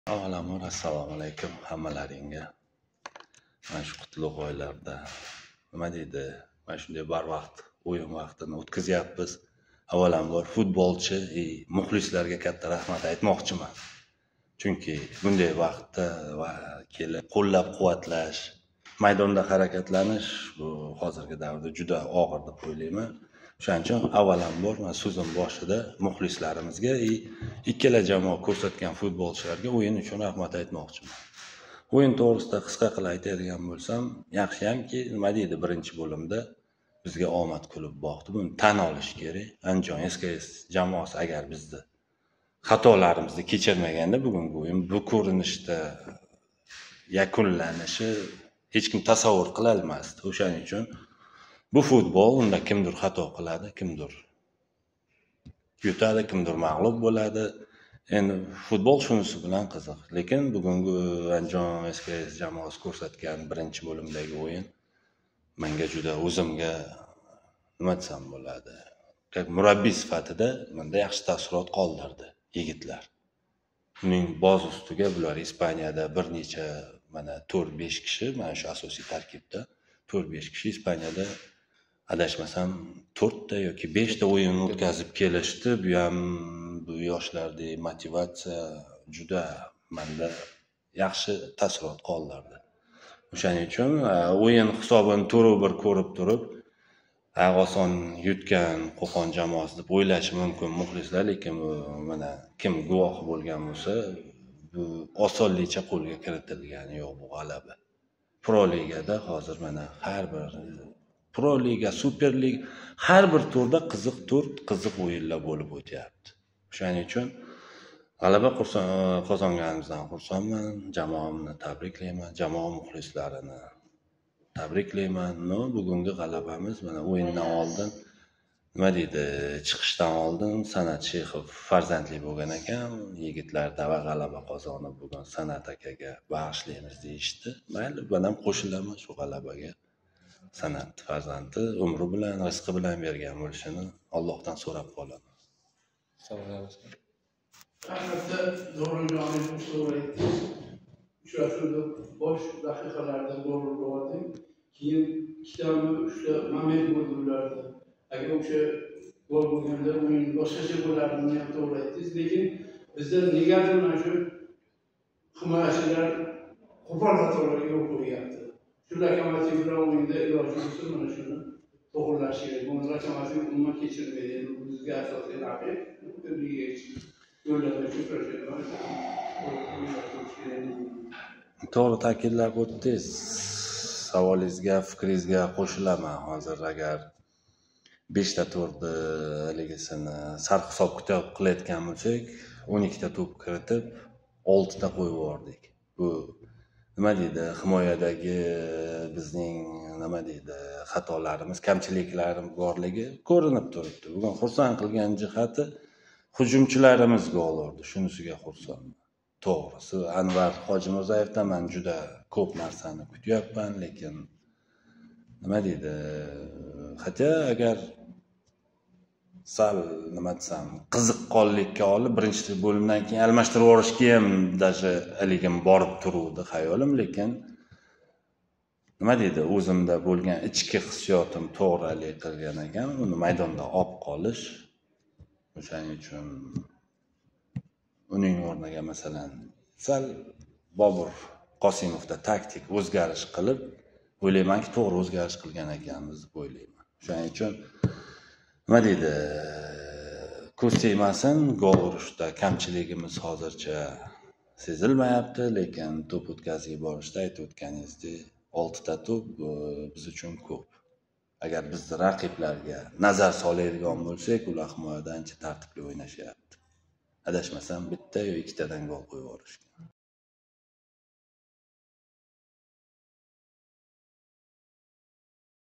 Avvalambor assalomu alaykum hammalaringga. Mana shu qutlug' oylarda nima deydi, mana shunday barvaqt o'yin vaqtini o'tkazyapmiz. Avvalambor futbolchi muxlislarga katta rahmat aytmoqchiman. Chunki bunday vaqtda va kelib qo'llab-quvvatlash, maydonda harakatlanish bu hozirgi davrda juda og'ir deb o'ylayman. Shuning uchun avvalambor men so'zim boshida muxlislarimizga ikkala jamoa ko'rsatgan futbolchilarga o'yin uchun rahmat aytmoqchiman. O'yin to'g'risida qisqa qilib aytadigan bo'lsam, yaxshiyamki, nima deydi, birinchi bo'limda bizga omad kulib boqdi. Buni tan olish kerak. Andijon SKS jamoasi agar bizni xatolarimizni kechirmaganda bugungi o'yin bu ko'rinishda yakunlanishi hech kim tasavvur qila olmasdi. O'shaning uchun bu futbol, unda kimdir xato qiladi, kimdir yutadi, kimdir mag'lub bo'ladi. Endi futbol shunisi bilan qiziq. Lekin bugungi Andijon SKS jamoasi ko'rsatgan birinchi bo'limdagi o'yin menga juda o'zimga nima desam bo'ladi, murabbiy sifatida menda yaxshi taassurot qoldirdi yigitlar. Uning boz ustiga bular Ispaniyada bir necha mana 4-5 kishi, mana shu asosiy tarkibda 4-5 kishi Ispaniyada adashmasam 4 ta yoki 5 ta o'yin o'tkazib kelishdi. Bu ham bu yoshlardagi motivatsiya juda menda yaxshi taassurot qoldirdi. O'shaning uchun o'yin hisobini 4-1 ko'rib turib, oson yutgan Qo'qon jamoasi deb o'ylashi mumkin muxlislar, lekin mana kim guvohi bo'lgan bo'lsa, bu osonlikcha qo'lga kiritilgani yo'q bu g'alaba. Pro Ligada hozir mana har bir Pro Liga, Super Liga har bir turda qiziq o'yinlar bo'lib o'tyapti. O'shaning uchun g'alaba qozonganimizdan xursandman. Jamoamni tabriklayman, jamoa muxlislarini tabriklayman. Bugungi g'alabamiz mana o'yindan oldin nima deydi, chiqishdan oldin San'at Shexov farzandli bo'lgan ekan, yigitlar dava g'alaba qozonib bugun San'at akaga bag'ishlaymiz deyishdi. Mayli, men ham qo'shilaman shu g'alabaga. San'at farzandi umri bilan, rizqi bilan bergan bo'lishini Allohdan so'rab qolaman. Haqiqatda Zo'rjonov so'raydi. Uchrashuvda bosh daqiqalarda gol urdi. Keyin ikkitami, uchta moment bo'ldi ularda. Agar o'sha gol bo'lganda o'yin boshqacha bo'lardi, ham to'g'ri aytdingiz. Lekin bizda negadir mana shu himoyachilar qo'pol xatolarga yo'l qo'yyapti. Shu lokomotiv bilan o'yinda iloji bo'lsa mana shuni to'g'rilash kerak. Buni lokomotiv umuman kechirmaydi. Endi bizga asosiy raqib to'g'ri ta'kidlab o'tdingiz. Savolingizga, fikringizga qo'shilaman. Hozir agar 5 ta turni haligisini sarf hisob kitob qilayotgan bo'lsak, 12 ta to'p kiritib, 6 ta qo'yib yubordik. Bu nima deydi, himoyadagi bizning nima deydi, xatolarimiz, kamchiliklarimiz borligi ko'rinib turibdi. Bugun xursand qilgan jihati hujumchilarimiz gol urdi. Shunisiga xursandman. To'g'risi, Anvar Hojimurzayevdan men juda ko'p narsani kutyapman, lekin nima deydi, hatto agar sal nima desam, qiziqqonlikka olib birinchi bo'limdan keyin almashtirib yuborishga ham даже haligim borib turuvdi xayolim, lekin nima deydi, o'zimda bo'lgan ichki hissiyotim to'g'ralik qilgan ekan, uni maydonda olib qolish. O'shaning uchun uning o'rniga masalan sal Bobur Qosimovda taktik o'zgarish qilib, o'ylaymanki, to'g'ri o'zgarish qilgan ekanmiz deb o'ylayman. Shuning uchun nima deydi, ko'z tegmasin, gol urishda kamchiligimiz hozircha sezilmayapti, lekin to'p o'tkazib borishda aytib o'tganingizdek 6 ta to'p biz uchun ko'p. Agar biz raqiblarga nazar soladigan bo'lsak, ular himoyada ancha tartibli o'ynashyapti. Adashmasam bitta yo ikkitadan gol qo'yib yuborishgan.